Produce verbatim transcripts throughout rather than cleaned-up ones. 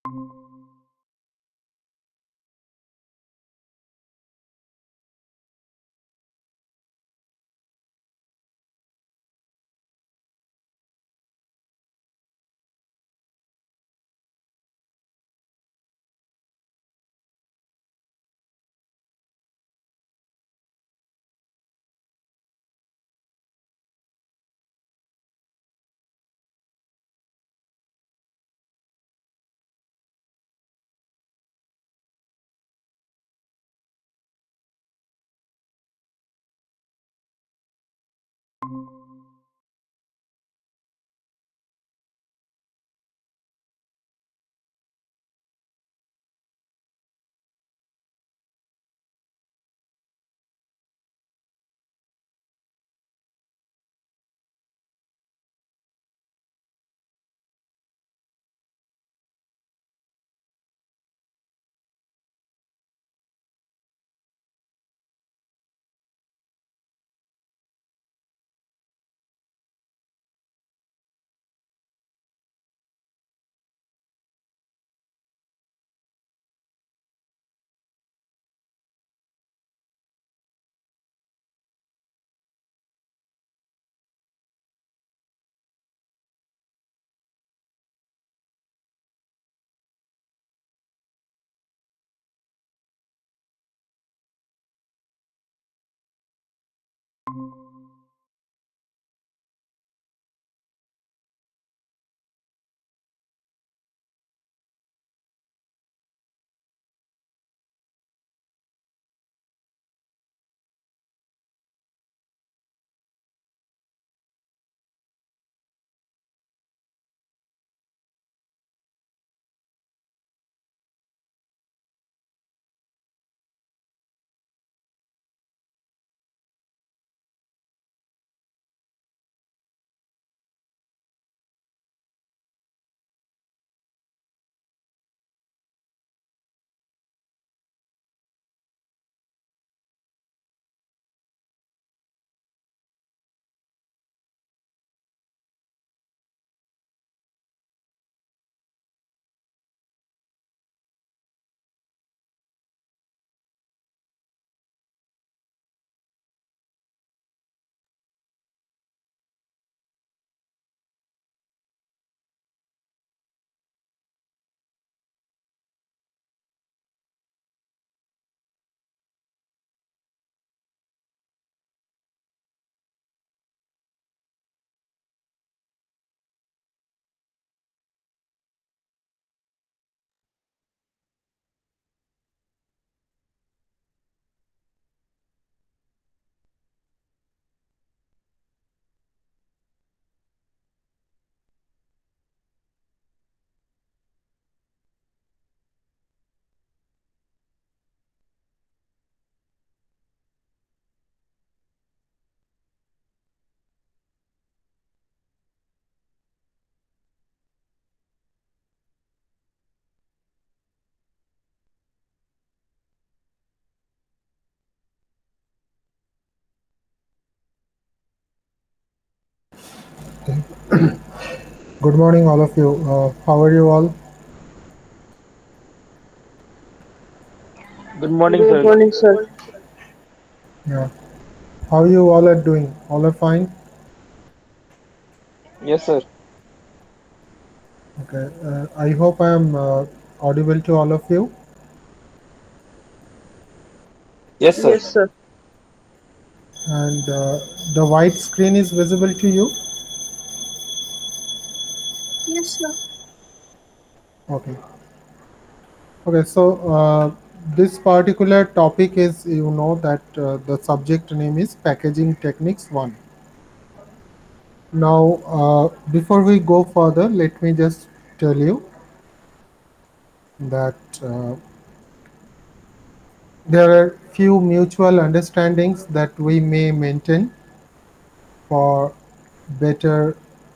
Good morning, all of you. Uh, how are you all? Good morning, Good sir. morning, sir. Yeah. How you all are doing? All are fine? Yes, sir. Okay. Uh, I hope I am uh, audible to all of you. Yes, sir. Yes, sir. And uh, the white screen is visible to you. Yes, sir. Okay. Okay. So uh, this particular topic is, you know, that uh, the subject name is Packaging Techniques one. Now, uh, before we go further, let me just tell you that uh, there are few mutual understandings that we may maintain for better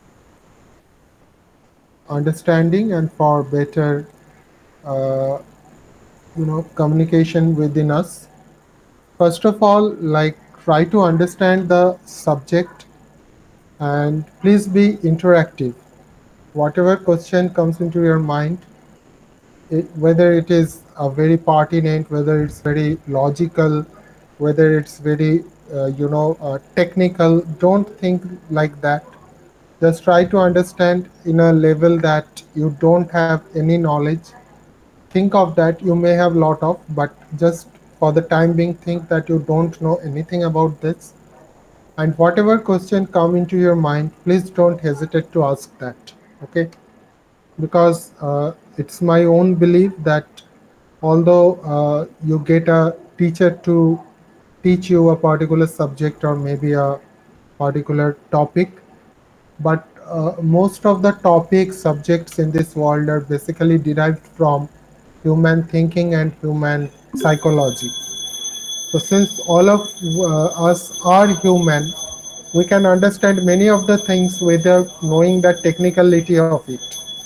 understanding and for better uh, you know communication within us. First of all, like, try to understand the subject and please be interactive. Whatever question comes into your mind, it, whether it is a very pertinent, whether it's very logical, whether it's very uh, you know uh, technical. Don't think like that. Just try to understand in a level that you don't have any knowledge. Think of that you may have lot of, but just for the time being, think that you don't know anything about this. And whatever question come into your mind, please don't hesitate to ask that. Okay, because uh, it's my own belief that although uh, you get a teacher to teach you a particular subject or maybe a particular topic, but uh, most of the topics subjects in this world are basically derived from human thinking and human psychology. So since all of uh, us are human, we can understand many of the things without knowing the technicality of it.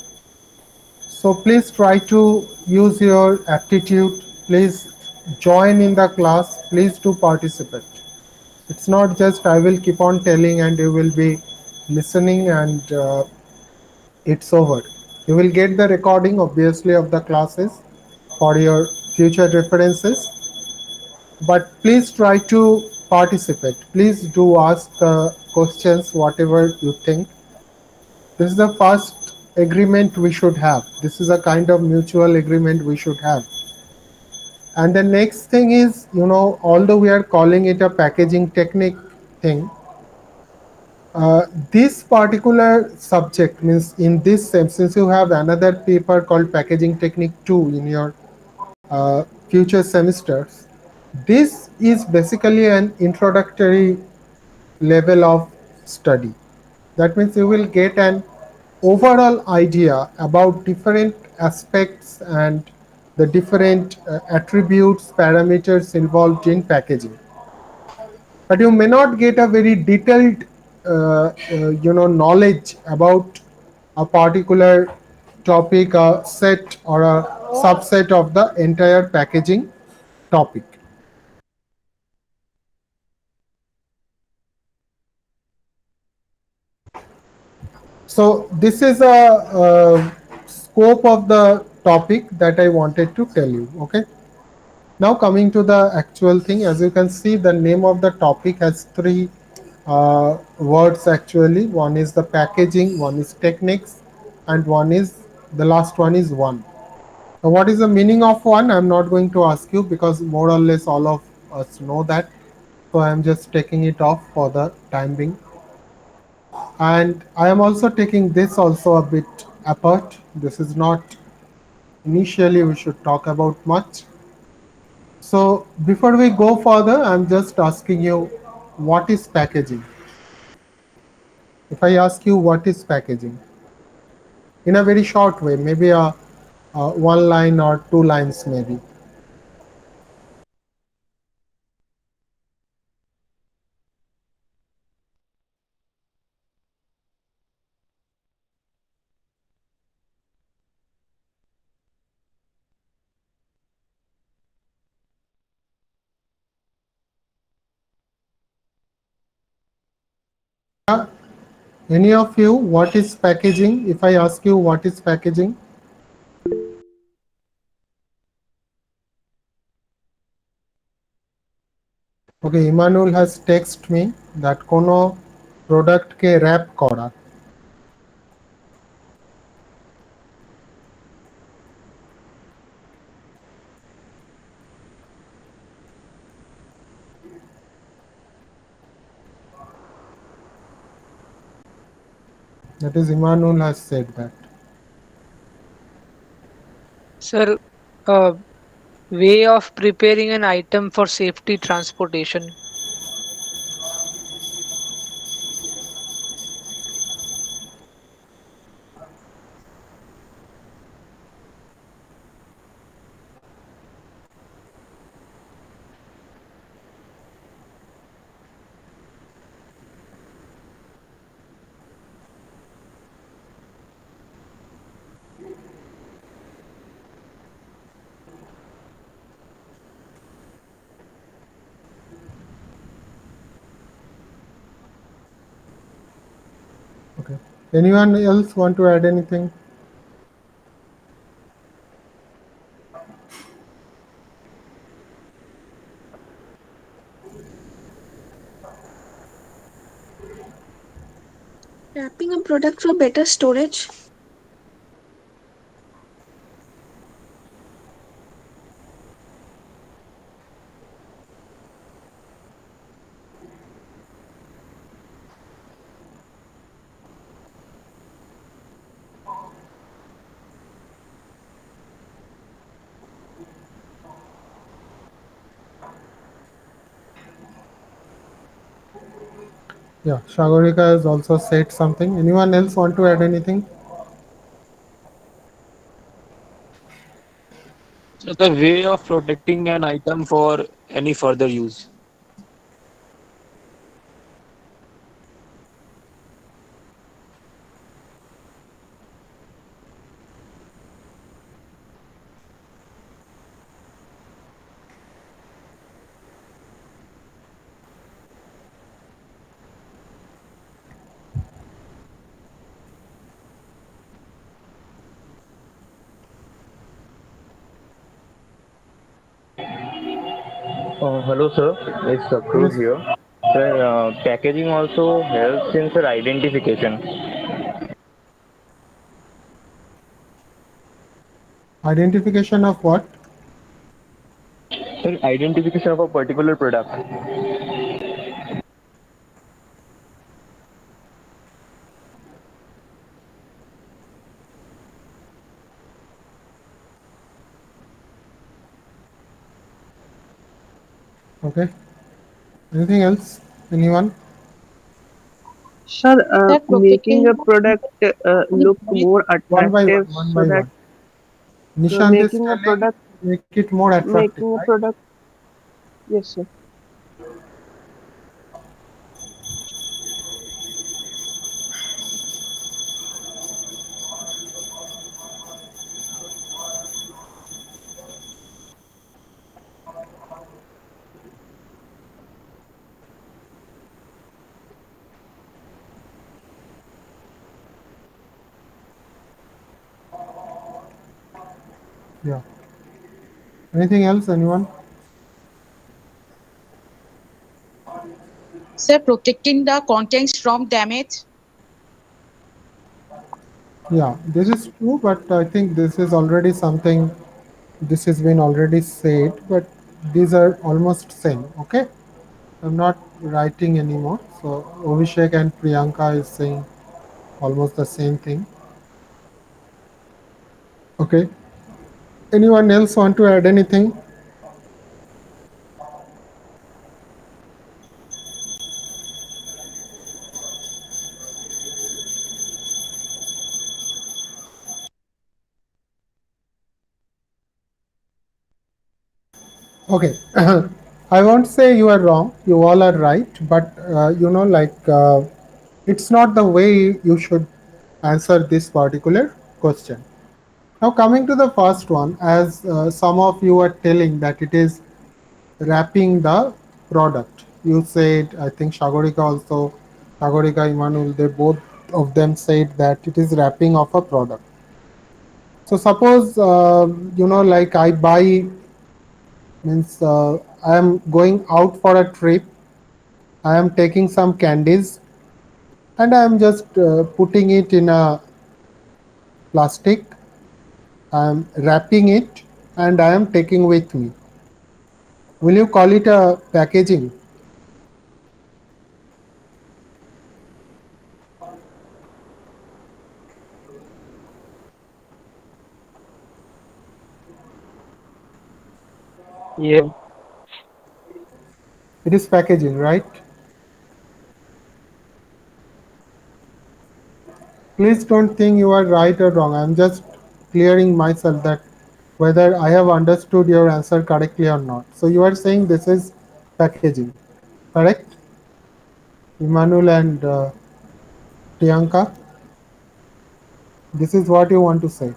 So please try to use your aptitude. Please join in the class. Please do participate. It's not just I will keep on telling and you will be listening and uh, it's over. You will get the recording obviously of the classes for your future references. But please try to participate. Please do ask the questions whatever you think. This is the first agreement we should have. This is a kind of mutual agreement we should have. And the next thing is, you know, although we are calling it a packaging technique thing, uh, this particular subject means in this sense, since you have another paper called packaging technique two in your uh, future semesters, this is basically an introductory level of study. That means you will get an overall idea about different aspects and the different uh, attributes, parameters involved in packaging. But you may not get a very detailed, uh, uh, you know, knowledge about a particular topic, a set or a subset of the entire packaging topic. So this is a, uh scope of the topic that I wanted to tell you. Okay. Now coming to the actual thing, as you can see, the name of the topic has three uh, words actually. One is the packaging, one is techniques, and one is the last one is one. Now, what is the meaning of one? I'm not going to ask you because more or less all of us know that. So I'm just taking it off for the time being. And I am also taking this also a bit apart. This is not initially we should talk about much. So before we go further, I'm just asking you, what is packaging? If I ask you what is packaging, in a very short way, maybe a, a one line or two lines, maybe. Uh, any of you, what is packaging? If I ask you what is packaging, okay, Emmanuel has texted me that কোনো প্রোডাক্টকে wrap করা. That is Emmanuel has said that. Sir, uh, way of preparing an item for safety transportation. Okay. Anyone else want to add anything? Wrapping a product for better storage. Yeah, Shagorika has also said something. Anyone else want to add anything? So the way of protecting an item for any further use. Uh, hello, sir. It's Sakruz Yes. here. Sir, uh, packaging also helps in sir identification. Identification of what? Sir, identification of a particular product. Okay. Anything else? Anyone? Sir, uh, Sir, making a protecting product uh, look more One by attractive one, one so by that one. uh, Nishant is making a telling product, make it more attractive, making a right? product, yes, sir. Yeah. Anything else? Anyone? Sir, protecting the contents from damage. Yeah, this is true, but I think this is already something this has been already said, but these are almost same. Okay, I'm not writing anymore. So Abhishek and Priyanka is saying almost the same thing. Okay. Anyone else want to add anything? Okay. I won't say you are wrong. You all are right, but uh, you know, like uh, it's not the way you should answer this particular question. Now, coming to the first one, as uh, some of you are telling that it is wrapping the product. You said, I think Shagorika also, Shagorika, Immanuel, they both of them said that it is wrapping of a product. So suppose, uh, you know, like I buy, means uh, I am going out for a trip, I am taking some candies and I am just uh, putting it in a plastic, I am wrapping it and I am taking with me. Will you call it a packaging? Yeah. It is packaging, right? Please don't think you are right or wrong. I'm just clearing myself that whether I have understood your answer correctly or not. So you are saying this is packaging, correct? Emmanuel and uh, Priyanka, this is what you want to say.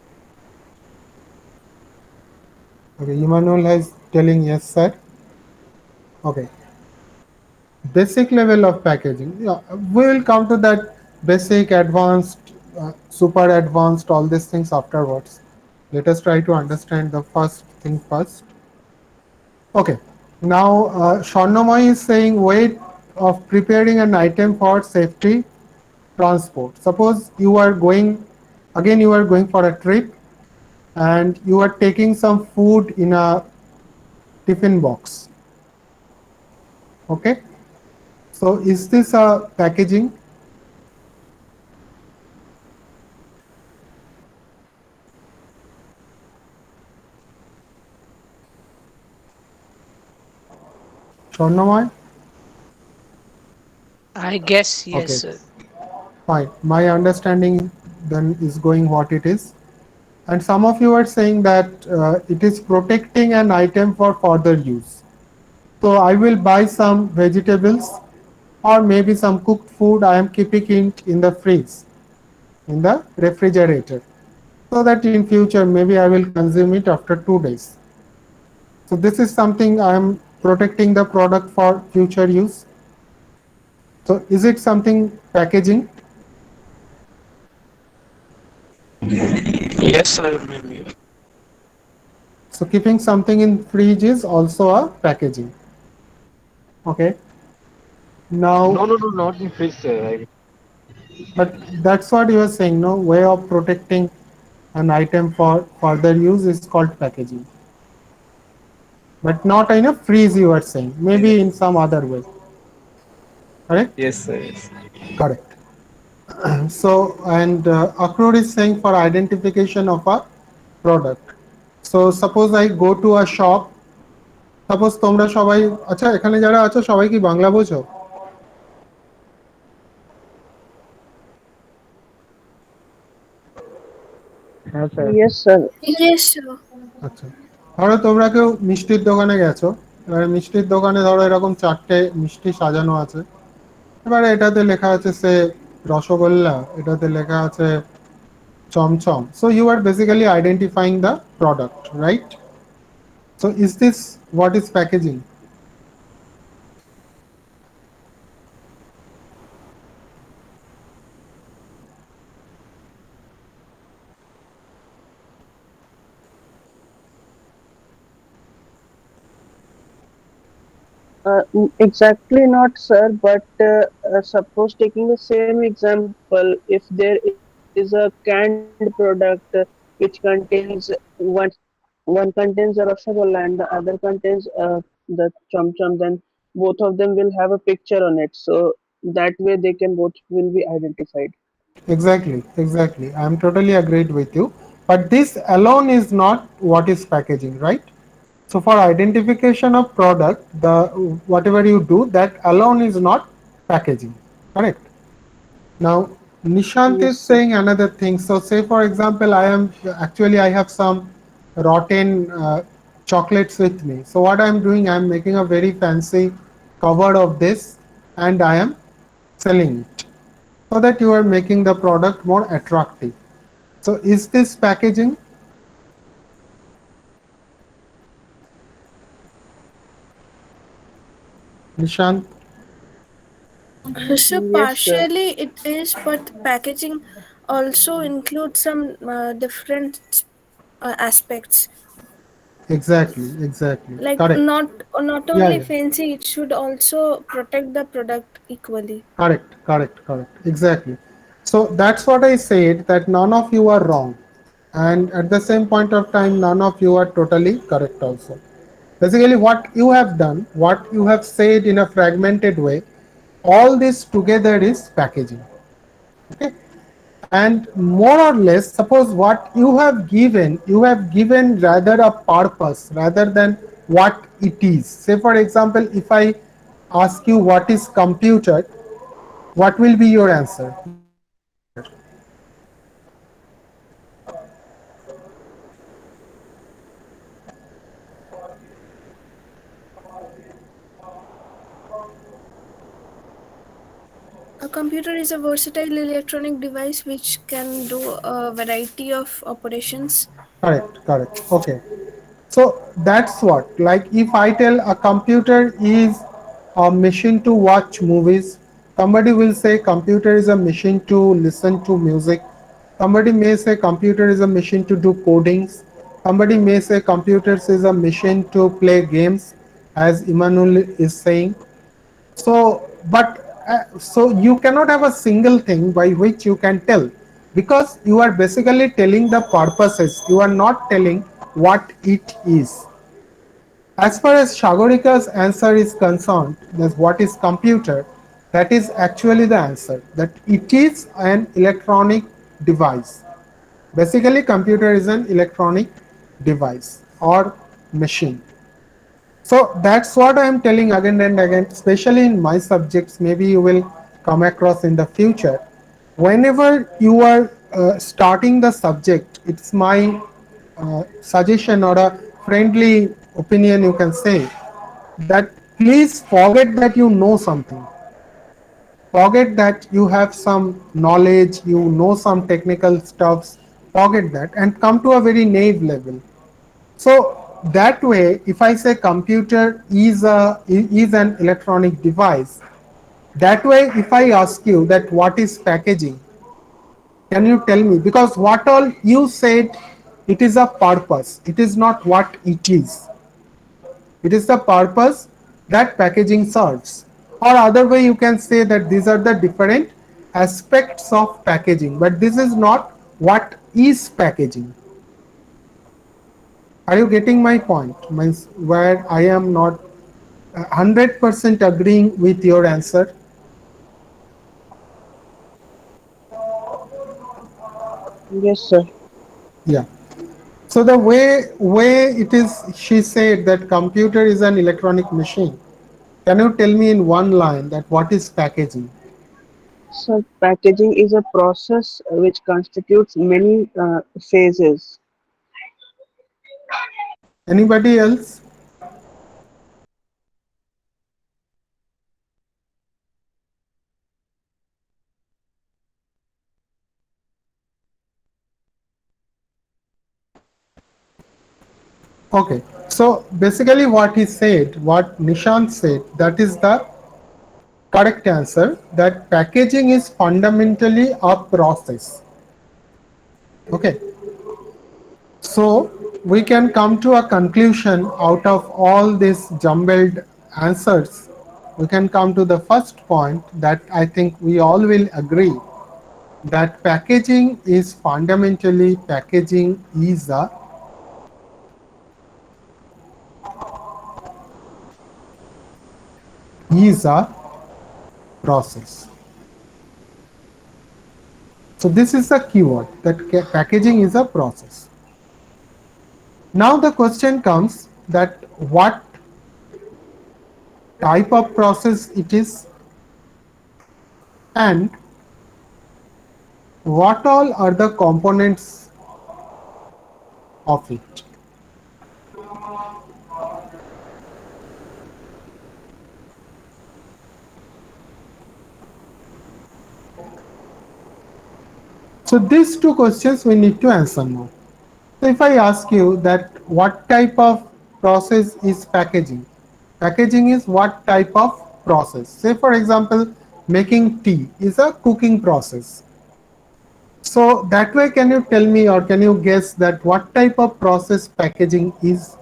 Okay, Emmanuel is telling yes, sir. Okay, basic level of packaging. Yeah, we will come to that basic, advanced, uh, super advanced, all these things afterwards. Let us try to understand the first thing first. Okay. Now, uh, Swarnamoy is saying way of preparing an item for safety. transport. Suppose you are going, again you are going for a trip and you are taking some food in a tiffin box. Okay, so is this a packaging? Swarnamoy? I guess yes, Okay, sir. fine. My understanding then is going what it is. And some of you are saying that uh, it is protecting an item for further use. So I will buy some vegetables or maybe some cooked food. I am keeping it in the fridge, in the refrigerator, so that in future maybe I will consume it after two days. So this is something I am protecting the product for future use. So is it something packaging? Yes, sir. Maybe. So keeping something in fridge is also a packaging. Okay. Now, No, no, no, not in fish, sir. I- but that's what you are saying, no? Way of protecting an item for further use is called packaging. But not in a freeze, you are saying. Maybe in some other way. Correct? Yes, sir. Yes. Correct. So, and uh, Akrur is saying for identification of a product. So, suppose I go to a shop. Suppose তোমরা সবাই আচ্ছা এখানে যারা আছো সবাই কি বাংলা বোঝো? হ্যাঁ sir. Yes, sir. Yes, sir. আচ্ছা, ধরো তোমরা কেউ মিষ্টির দোকানে গেছো, এবারে মিষ্টির দোকানে ধরো এরকম চারটে মিষ্টি সাজানো আছে, এবারে এটাতে লেখা আছে সে রসগোল্লা, এটাতে লেখা আছে chamcham. So you are basically identifying the product, right? So is this what is packaging? Uh, n- exactly not, sir, but uh, uh, suppose taking the same example, if there is a canned product uh, which contains one one contains a rasgulla and the other contains uh, the chum chum, then both of them will have a picture on it, so that way they can both will be identified. Exactly, exactly. I am totally agreed with you. But this alone is not what is packaging, right? So for identification of product, the whatever you do, that alone is not packaging, correct? Now, Nishant Yes, is sir. saying another thing. So say for example, I am actually I have some rotten uh, chocolates with me. So what I am doing, I am making a very fancy cover of this and I am selling it, so that you are making the product more attractive. So is this packaging? Nishant? So Yes, sir. partially it is, but packaging also includes some uh, different uh, aspects. Exactly, exactly. Like Correct. not not Yeah, only yeah. fancy, it should also protect the product equally. Correct, correct, correct. Exactly. So that's what I said, that none of you are wrong. And at the same point of time, none of you are totally correct also. Basically, what you have done, what you have said in a fragmented way, all this together is packaging. Okay. And more or less, suppose what you have given, you have given rather a purpose rather than what it is. Say, for example, if I ask you what is computer, what will be your answer? A computer is a versatile electronic device which can do a variety of operations. Correct, correct. Okay. So that's what, like if I tell a computer is a machine to watch movies, somebody will say computer is a machine to listen to music. Somebody may say computer is a machine to do codings. Somebody may say computers is a machine to play games, as Emmanuel is saying. So, but uh, so you cannot have a single thing by which you can tell, because you are basically telling the purposes, you are not telling what it is. As far as Shagorika's answer is concerned, that what is computer, that is actually the answer, that it is an electronic device. Basically, computer is an electronic device or machine. So that's what I am telling again and again, especially in my subjects. Maybe you will come across in the future. Whenever you are uh, starting the subject, it's my uh, suggestion or a friendly opinion, you can say, that please forget that you know something. Forget that you have some knowledge, you know some technical stuffs. Forget that and come to a very naive level. So that way, if I say computer is a is an electronic device, that way if I ask you that what is packaging, can you tell me? Because what all you said, it is a purpose. It is not what it is. It is the purpose that packaging serves. Or other way you can say that these are the different aspects of packaging, but this is not what is packaging. Are you getting my point? Means where I am not one hundred percent agreeing with your answer. Yes, sir. Yeah. So the way way it is, she said that computer is an electronic machine. Can you tell me in one line that what is packaging? So packaging is a process which constitutes many uh, phases. Anybody else? Okay. So basically what he said, what Nishant said, that is the correct answer, that packaging is fundamentally a process. Okay. So we can come to a conclusion out of all these jumbled answers. We can come to the first point that I think we all will agree, that packaging is fundamentally, packaging is a is a process. So this is the keyword, that packaging is a process. Now the question comes that what type of process it is and what all are the components of it. So these two questions we need to answer now. So if I ask you that what type of process is packaging? Packaging is what type of process? Say for example, making tea is a cooking process. So that way, can you tell me or can you guess that what type of process packaging is?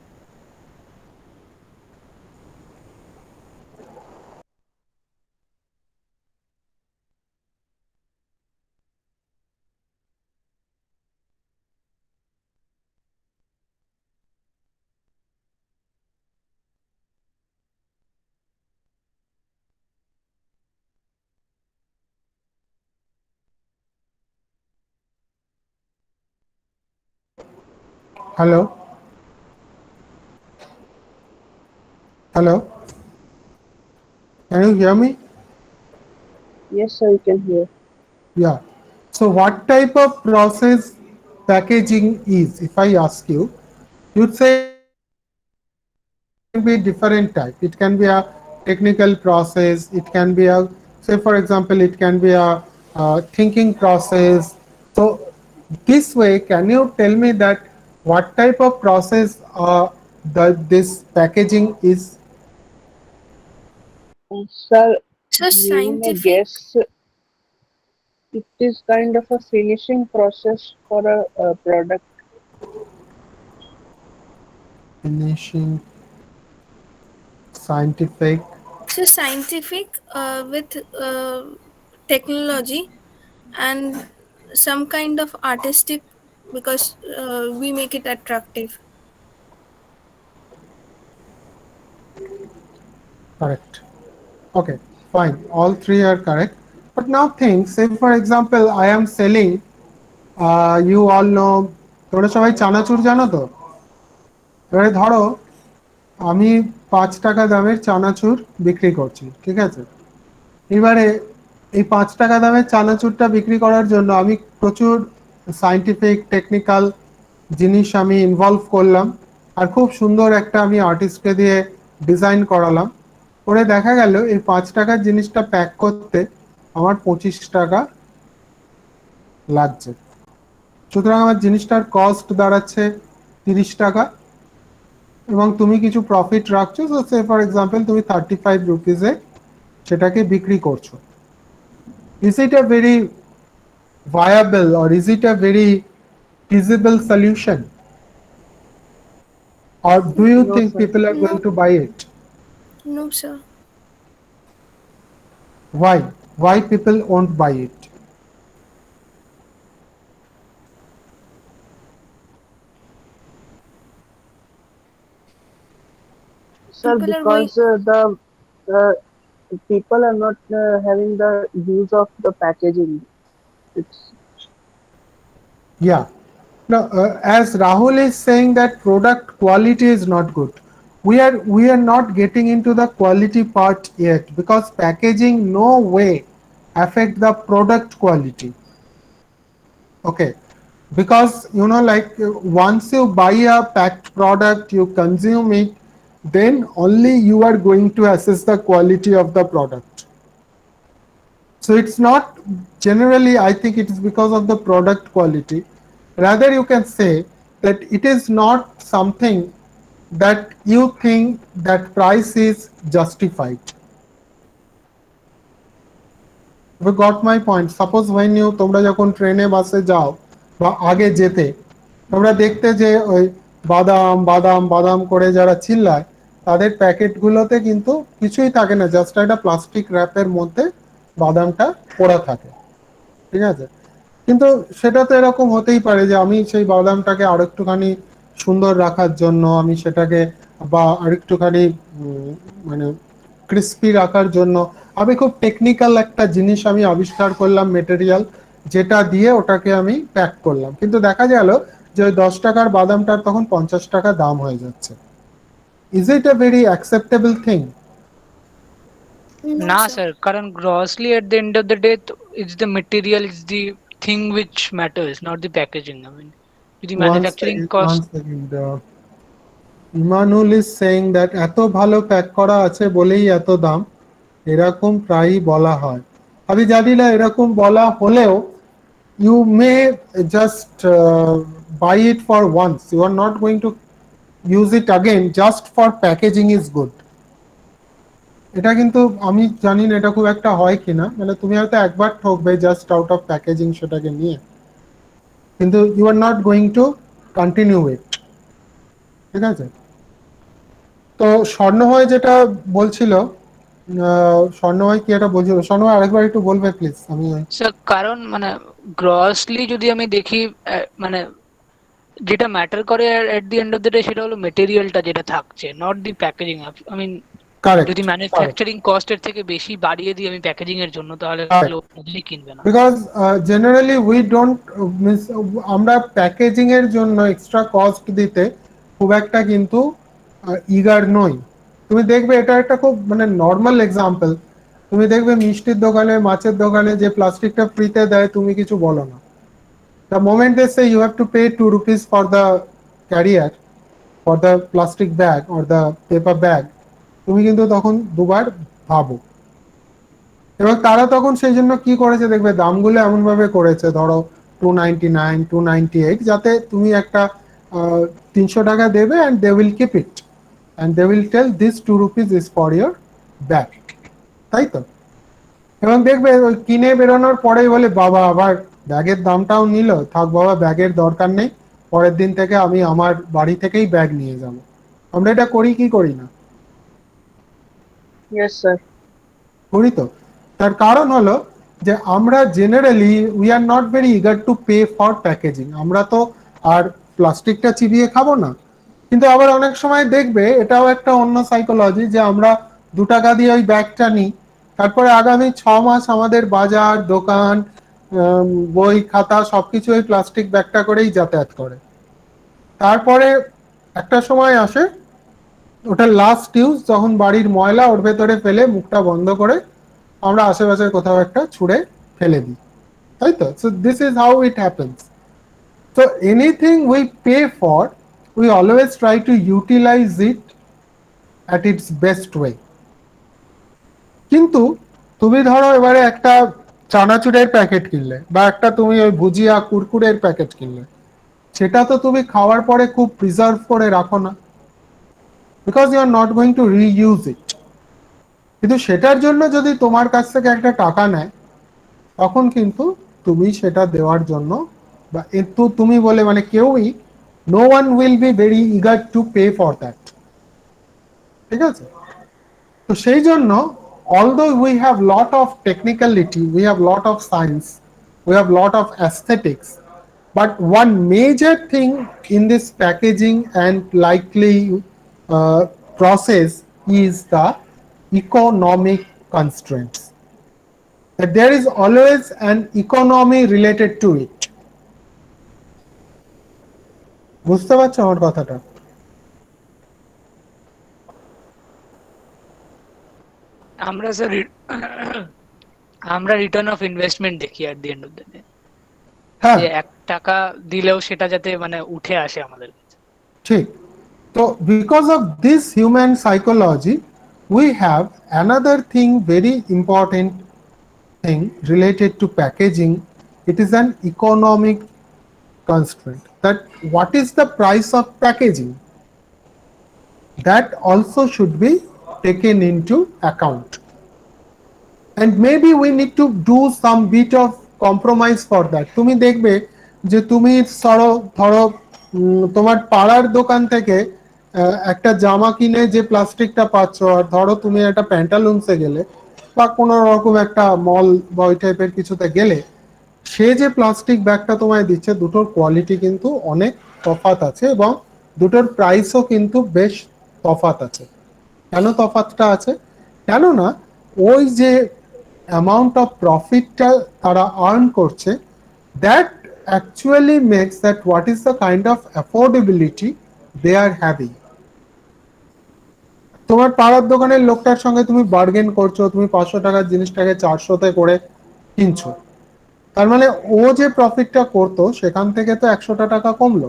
Hello? Hello? Can you hear me? Yes, sir, you can hear. Yeah. So what type of process packaging is? If I ask you, you'd say it can be different type. It can be a technical process. It can be a, say for example, it can be a uh, thinking process. So this way, can you tell me that what type of process uh, the this packaging is? Uh, sir, So giving a scientific. guess, it is kind of a finishing process for a, a product. Finishing, scientific. So scientific uh, with uh, technology and some kind of artistic because uh, we make it attractive. Correct. Okay, fine. All three are correct. But now think, say for example, I am selling, uh, you all know, তোমরা সবাই চানাচুর জানো তো? এবারে ধরো আমি পাঁচ টাকা দামের চানাচুর বিক্রি করছি, ঠিক আছে? এবারে এই পাঁচ টাকা দামের চানাচুরটা বিক্রি করার জন্য আমি প্রচুর সায়েন্টিফিক টেকনিক্যাল জিনিস আমি ইনভলভ করলাম, আর খুব সুন্দর একটা আমি আর্টিস্টকে দিয়ে ডিজাইন করালাম, করে দেখা গেল এই পাঁচ টাকার জিনিসটা প্যাক করতে আমার পঁচিশ টাকা লাগছে। সুতরাং আমার জিনিসটার কস্ট দাঁড়াচ্ছে তিরিশ টাকা, এবং তুমি কিছু প্রফিট রাখছো। সো সে ফর এক্সাম্পল তুমি থার্টি ফাইভ রুপিসে সেটাকে বিক্রি করছো। Is it a very viable or is it a very feasible solution, or do you No, think sir. people are going No. to buy it? No, sir. Why? Why people won't buy it? Sir, People are going. because uh, the uh, people are not uh, having the use of the packaging. It's Yeah. No, uh, as Rahul is saying that product quality is not good. We are we are not getting into the quality part yet, because packaging no way affect the product quality. Okay, because you know, like uh, once you buy a packed product, you consume it, then only you are going to assess the quality of the product. So it's not generally, I think it is because of the product quality. Rather, you can say that it is not something that you think that price is justified. You got my point. Suppose when you তোমরা যখন ট্রেনে বাসে যাও বা আগে যেতে, তোমরা দেখতে যে ওই বাদাম বাদাম বাদাম করে যারা চিল্লায়, তাদের প্যাকেটগুলোতে কিন্তু কিছুই থাকে না, জাস্ট একটা প্লাস্টিক র্যাপের মধ্যে বাদামটা পোড়া থাকে, ঠিক আছে? কিন্তু সেটা তো এরকম হতেই পারে যে আমি সেই বাদামটাকে আরেকটুখানি সুন্দর রাখার জন্য আমি সেটাকে, বা আরেকটুখানি মানে ক্রিস্পি রাখার জন্য আমি খুব টেকনিক্যাল একটা জিনিস আমি আবিষ্কার করলাম, মেটেরিয়াল, যেটা দিয়ে ওটাকে আমি প্যাক করলাম। কিন্তু দেখা গেল যে ওই দশ টাকার বাদামটার তখন পঞ্চাশ টাকা দাম হয়ে যাচ্ছে। Is it a very acceptable thing? No, না sir. স্যার, কারণ grossly at the end of the day it's the material, it's the thing which matters, not the packaging. I mean যদি manufacturing cost, Emmanuel is saying that এত ভালো pack করা আছে বলেই এত দাম, এরকম প্রায়ই বলা হয়। আমি জানি না এরকম বলা হলেও you may just uh, buy it for once, you are not going to use it again just for packaging is good. এটা কিন্তু আমি জানি না এটা খুব একটা হয় কিনা, মানে তুমি হয়তো একবার ঠকবে জাস্ট আউট অফ প্যাকেজিং সেটাকে নিয়ে, কিন্তু you are not going to continue it, ঠিক আছে? তো স্বর্ণময় যেটা বলছিল, স্বর্ণময় কি এটা বলছিল, স্বর্ণময় আরেকবার একটু বলবে প্লিজ? আমি স্যার কারণ মানে গ্রসলি যদি আমি দেখি, আহ, মানে যেটা ম্যাটার করে at the end of the day সেটা হলো মেটেরিয়ালটা যেটা থাকছে, not the packaging. I mean correct, যদি ম্যানুফ্যাকচারিং কস্টের থেকে বেশি বাড়িয়ে দিই আমি প্যাকেজিং এর জন্য, তাহলে লোক নিজেই কিনবে না। Because generally we don't miss, আমরা প্যাকেজিং এর জন্য এক্সট্রা কস্ট দিতে খুব একটা কিন্তু ইগার নই। তুমি দেখবে এটা একটা খুব মানে নর্মাল এক্সাম্পল, তুমি দেখবে মিষ্টির দোকানে, মাছের দোকানে যে প্লাস্টিকটা ফ্রিতে দেয় তুমি কিছু বলো না, the moment they say you have to pay two rupees for the carrier, for the plastic bag or the paper bag, তুমি কিন্তু তখন দুবার ভাবো। এবং তারা তখন সেই জন্য কি করেছে দেখবে দামগুলো এমন ভাবে করেছে, ধরো two ninety nine two ninety eight, যাতে তুমি একটা তিনশো টাকা দেবে and they will keep it and they will tell this two rupees is for your bag, তাই তো? এবং দেখবে ওই কিনে বেরোনোর পরেই বলে বাবা আবার ব্যাগের দামটাও নিল, থাক বাবা ব্যাগের দরকার নেই, পরের দিন থেকে আমি আমার বাড়ি থেকেই ব্যাগ নিয়ে যাব। আমরা এটা করি কি করি না? Yes, sir. করি তো। তার কারণ হলো যে আমরা generally we are not very eager to pay for packaging. আমরা তো আর প্লাস্টিকটা চিবিয়ে খাবো না। কিন্তু আবার অনেক সময় দেখবে এটাও একটা অন্য সাইকোলজি যে আমরা দু টাকা দিয়ে ওই ব্যাগটা নিই, তারপরে আগামী ছ মাস আমাদের বাজার দোকান বই খাতা সবকিছু ওই প্লাস্টিক ব্যাগটা করেই যাতায়াত করে। তারপরে একটা সময় আসে ওটা লাস্ট ইউজ, যখন বাড়ির ময়লা ওর ভেতরে ফেলে মুখটা বন্ধ করে আমরা আশেপাশের কোথাও একটা ছুঁড়ে ফেলে দিই, তাই তো? So this is how it happens. So anything we pay for we always try to utilize it at its best way. কিন্তু তুমি ধরো এবারে একটা চানাচুরের প্যাকেট কিনলে বা একটা তুমি ওই ভুজিয়া কুরকুরের প্যাকেট কিনলে, সেটা তো তুমি খাওয়ার পরে খুব প্রিজার্ভ করে রাখো না, because you are not going to reuse it. কিন্তু সেটার জন্য যদি তোমার কাছ থেকে একটা টাকা নেয়, তখন কিন্তু তুমি সেটা দেওয়ার জন্য বা একটু তুমি বলে মানে কেউই no one will be very eager to pay for that. ঠিক আছে? তো সেই জন্য although we have lot of technicality, we have lot of science, we have lot of aesthetics, but one major thing in this packaging and likely uh, process is the economic constraints. That there is always an economy related to it. বুঝতে পারছো আমার কথাটা? আমরা sir আমরা return of investment দেখি at the end of the day, যে এক টাকা দিলেও সেটা যাতে মানে উঠে আসে আমাদের কাছে। ঠিক। তো because of this human psychology we have another thing, very important thing related to packaging. It is an economic constraint, that what is the price of packaging, that also should be taken into account, and maybe we need to do some bit of compromise for that. তুমি দেখবে যে তুমি ধরো ধরো তোমার পাড়ার দোকান থেকে একটা জামা কিনে যে প্লাস্টিকটা পাচ্ছ, আর ধরো তুমি একটা প্যান্টালুন্সে গেলে বা কোনো রকম একটা মল বা ওই টাইপের কিছুতে গেলে, সে যে প্লাস্টিক ব্যাগটা তোমায় দিচ্ছে দুটোর কোয়ালিটি কিন্তু অনেক তফাৎ আছে এবং দুটোর প্রাইসও কিন্তু বেশ তফাৎ আছে। কেন তফাৎটা আছে? কেননা ওই যে অ্যামাউন্ট অফ প্রফিটটা তারা আর্ন করছে, that actually makes that what is the kind of affordability they are having. তোমার পাড়ার দোকানের লোকটার সঙ্গে তুমি বার্গেন করছো, তুমি পাঁচশো টাকার জিনিসটাকে চারশোতে করে কিনছো, তার মানে ও যে প্রফিটটা করতো সেখান থেকে তো একশোটা টাকা কমলো।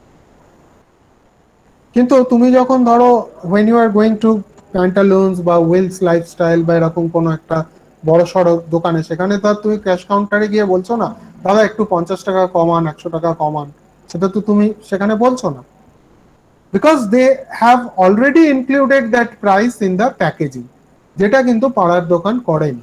কিন্তু তুমি যখন ধরো when you are going to Pantaloons বা উইলস লাইফস্টাইল বা এরকম কোনো একটা বড় সড়ো দোকানে, সেখানে তো আর তুমি ক্যাশ কাউন্টারে গিয়ে বলছো না দাদা একটু পঞ্চাশ টাকা কমান, একশো টাকা কমান, সেটা তো তুমি সেখানে বলছো না, because they have already included that price in the packaging, যেটা কিন্তু পাড়ার দোকান করেনি।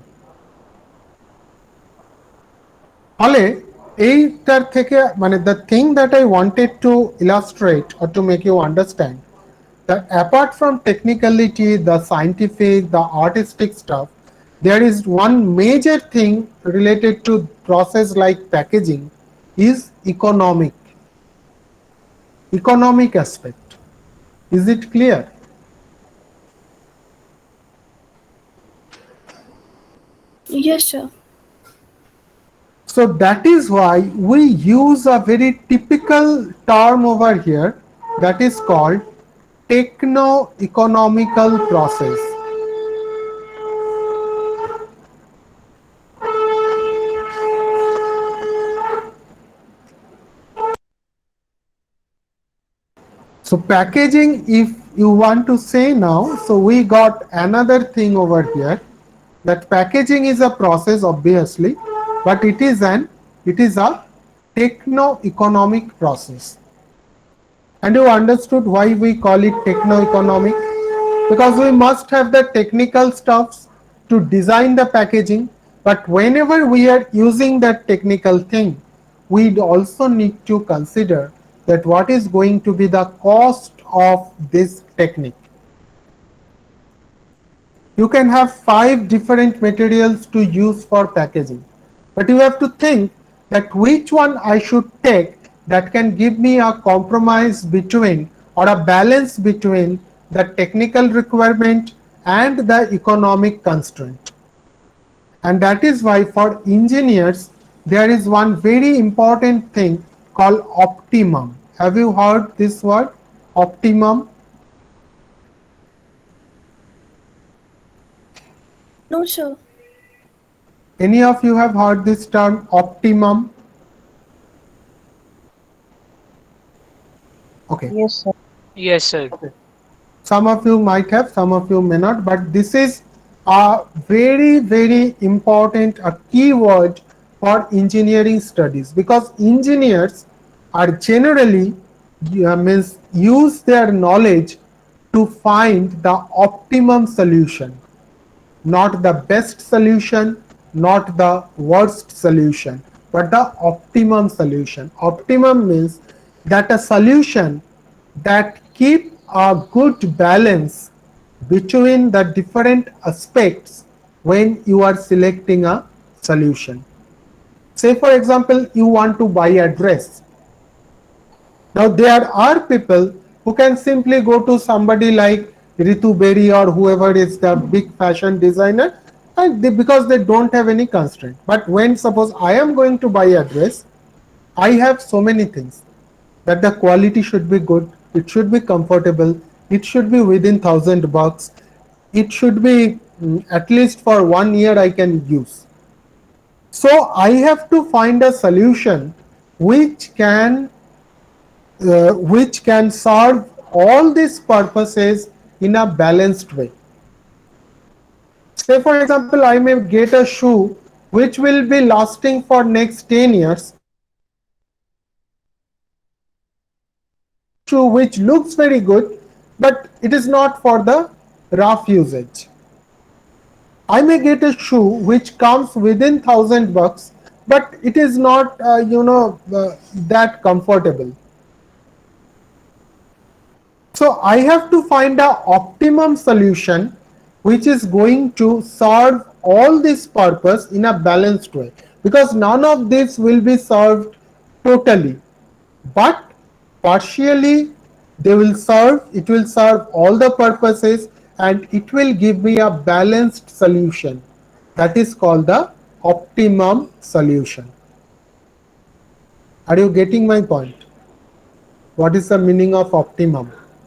ফলে এইটার থেকে মানে the thing that I wanted to illustrate or to make you understand that apart from technicality, the scientific, the artistic stuff, there is one major thing related to process like packaging is economic economic aspect. Is it clear? Yes, sir. So that is why we use a very typical term over here that is called techno-economical process. So packaging, if you want to say now, so we got another thing over here, that packaging is a process obviously, but it is an it is a techno-economic process. And you understood why we call it techno-economic? Because we must have the technical stuffs to design the packaging, but whenever we are using that technical thing, we also need to consider that what is going to be the cost of this technique. You can have five different materials to use for packaging, but you have to think that which one I should take that can give me a compromise between or a balance between the technical requirement and the economic constraint. And that is why for engineers, there is one very important thing called optimum. Have you heard this word, optimum? No, sir. Any of you have heard this term, optimum? Okay. Yes, sir. Yes, sir. Okay. Some of you might have, some of you may not, but this is a very, very important, a key word for engineering studies, because engineers are generally uh, means use their knowledge to find the optimum solution, not the best solution, not the worst solution, but the optimum solution. Optimum means that a solution that keep a good balance between the different aspects when you are selecting a solution. Say for example, you want to buy a dress. Now there are people who can simply go to somebody like Ritu Berry or whoever is the big fashion designer, and they, because they don't have any constraint. But when suppose I am going to buy a dress, I have so many things, that the quality should be good, it should be comfortable, it should be within thousand bucks, it should be mm, at least for one year I can use. So I have to find a solution which can uh, which can serve all these purposes in a balanced way. Say for example, I may get a shoe which will be lasting for next ten years, shoe which looks very good, but it is not for the rough usage. I may get a shoe which comes within thousand bucks, but it is not uh, you know uh, that comfortable. So I have to find a optimum solution which is going to serve all this purpose in a balanced way, because none of this will be served totally, but partially they will serve, it will serve all the purposes, and it will give me a balanced solution. That is called the optimum solution. Are you getting my point? What is the meaning of optimum?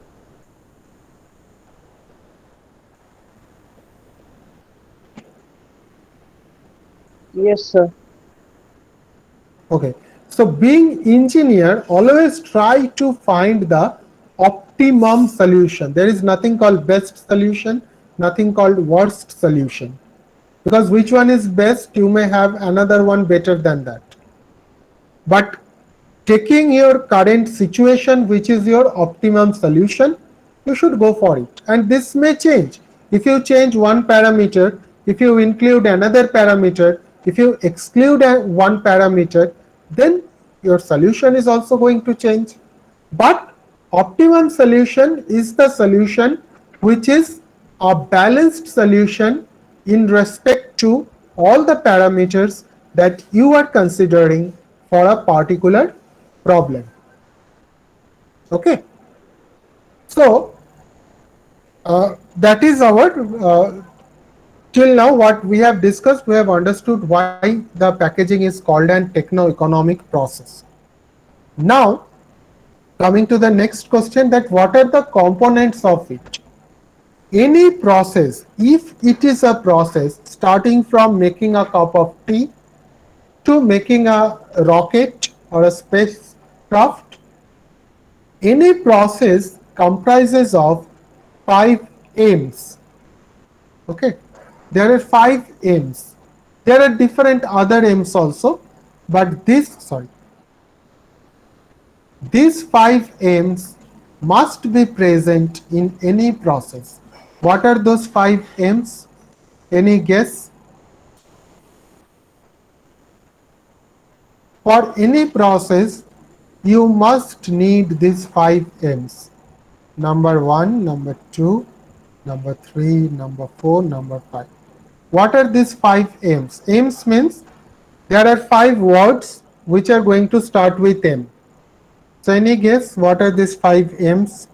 Yes, sir. Okay. So being engineer, always try to find the optimum solution. There is nothing called best solution, nothing called worst solution. Because which one is best, you may have another one better than that. But taking your current situation, which is your optimum solution, you should go for it. And this may change. If you change one parameter, if you include another parameter, if you exclude one parameter, then your solution is also going to change. But optimum solution is the solution which is a balanced solution in respect to all the parameters that you are considering for a particular problem. Okay. So uh, that is our uh, till now what we have discussed. We have understood why the packaging is called an techno-economic process. Now coming to the next question, that what are the components of it? Any process, if it is a process starting from making a cup of tea to making a rocket or a spacecraft, any process comprises of five aims. Okay, there are five aims. There are different other aims also, but this, sorry, these five aims must be present in any process. What are those five aims? Any guess? For any process, you must need these five aims. Number one, number two, number three, number four, number five. What are these five M's? M's means there are five words which are going to start with M. So any guess what are these five M's?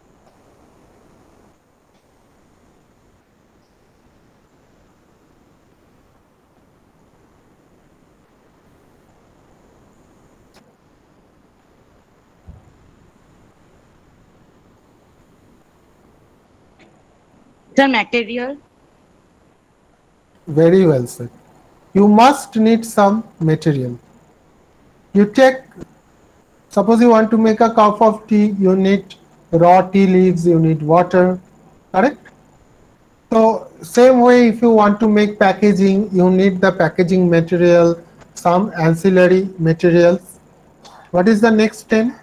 The material. Very well said. You must need some material. You take, suppose you want to make a cup of tea, you need raw tea leaves, you need water, correct? So same way, if you want to make packaging, you need the packaging material, some ancillary materials. What is the next ten?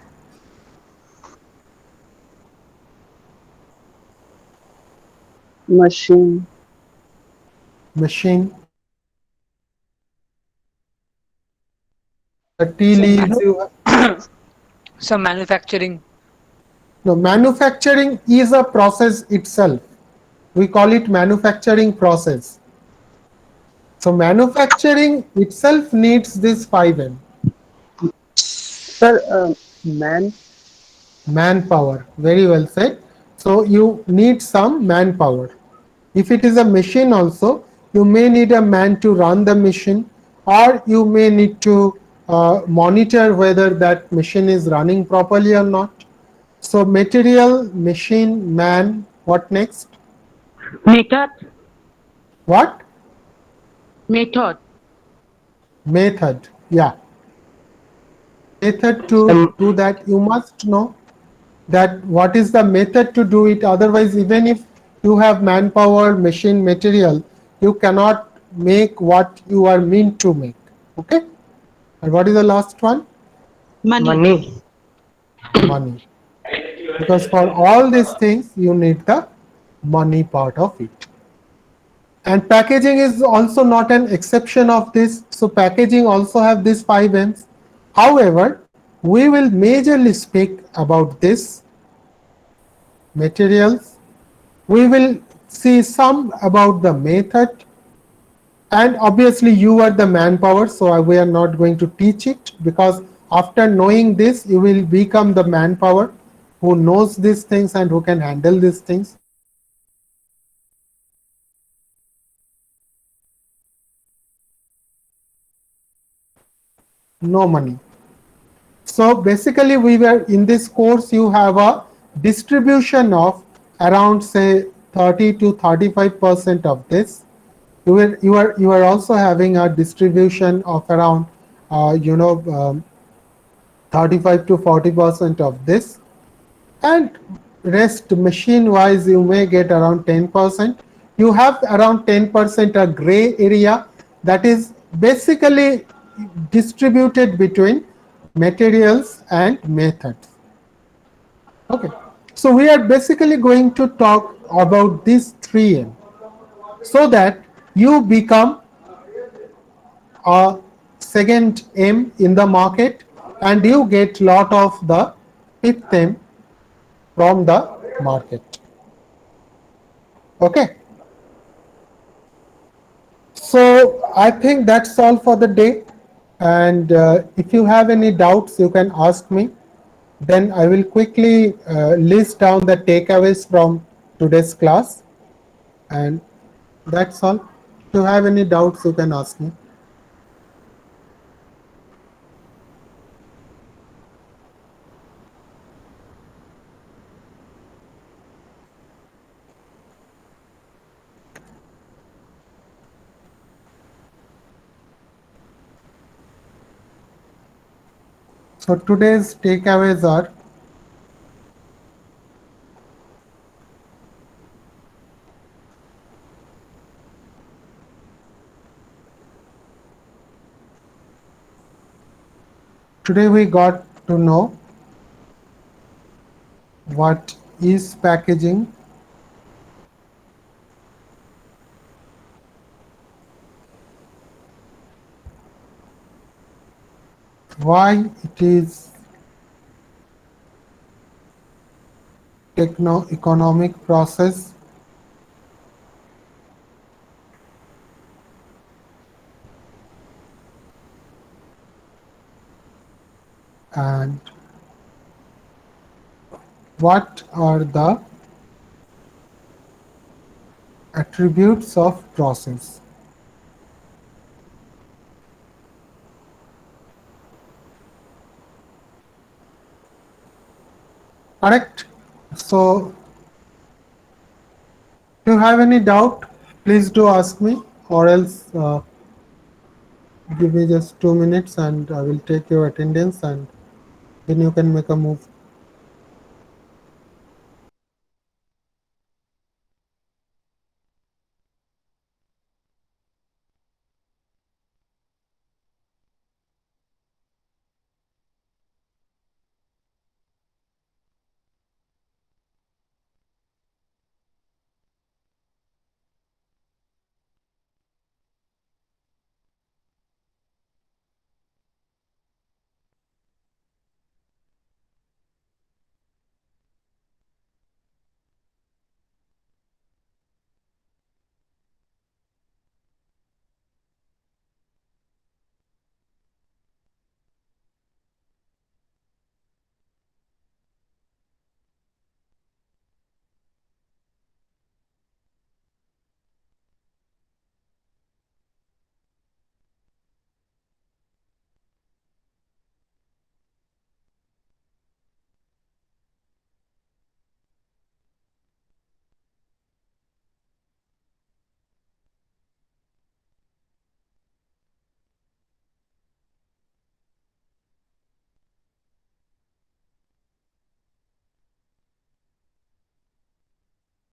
Machine. Machine. The tea So leaves manu- you have. Some manufacturing. No, manufacturing is a process itself. We call it manufacturing process. So manufacturing itself needs this five M. Sir, uh, man. Manpower. Very well said. So you need some manpower. If it is a machine also, you may need a man to run the machine, or you may need to uh, monitor whether that machine is running properly or not. So material, machine, man, what next? Method. What? Method. Method. Yeah. Method to do that, you must know that what is the method to do it. Otherwise, even if you have manpower, machine, material, you cannot make what you are meant to make. Okay. And what is the last one? Money. Money. Money. Because for all these things, you need the money part of it. And packaging is also not an exception of this. So packaging also have these five M's. However, we will majorly speak about this materials. We will see some about the method, and obviously you are the manpower, so we are not going to teach it, because after knowing this, you will become the manpower who knows these things and who can handle these things. No money. So basically, we were in this course, you have a distribution of around say thirty to thirty-five percent of this. You are you are you are also having a distribution of around uh, you know um, thirty-five to forty percent of this, and rest machine wise you may get around ten percent. You have around ten percent a gray area that is basically distributed between materials and methods. Okay, so we are basically going to talk about these three M so that you become a second M in the market and you get lot of the fifth M from the market. Okay. So I think that's all for the day. And uh, if you have any doubts, you can ask me. Then I will quickly uh, list down the takeaways from today's class. And that's all. If you have any doubts, you can ask me. So today's takeaways are: today we got to know what is packaging, why it is techno-economic process, What are the attributes of process? Correct. So, if you have any doubt, please do ask me, or else uh, give me just two minutes and I will take your attendance, and then you can make a move